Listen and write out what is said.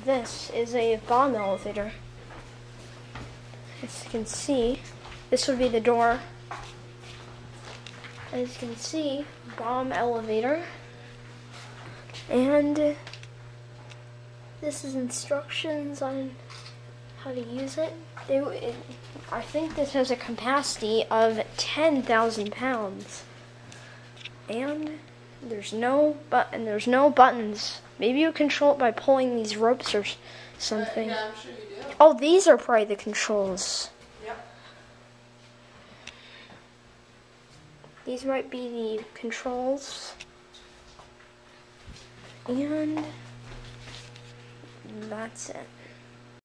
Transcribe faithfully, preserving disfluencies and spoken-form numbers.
this is a bomb elevator. As you can see, this would be the door. As you can see, bomb elevator. And this is instructions on how to use it. It, it. I think this has a capacity of ten thousand pounds. And there's no but and there's no buttons. Maybe you control it by pulling these ropes or something. Uh, yeah, I'm sure you do. Oh, these are probably the controls. Yep. These might be the controls. And that's it.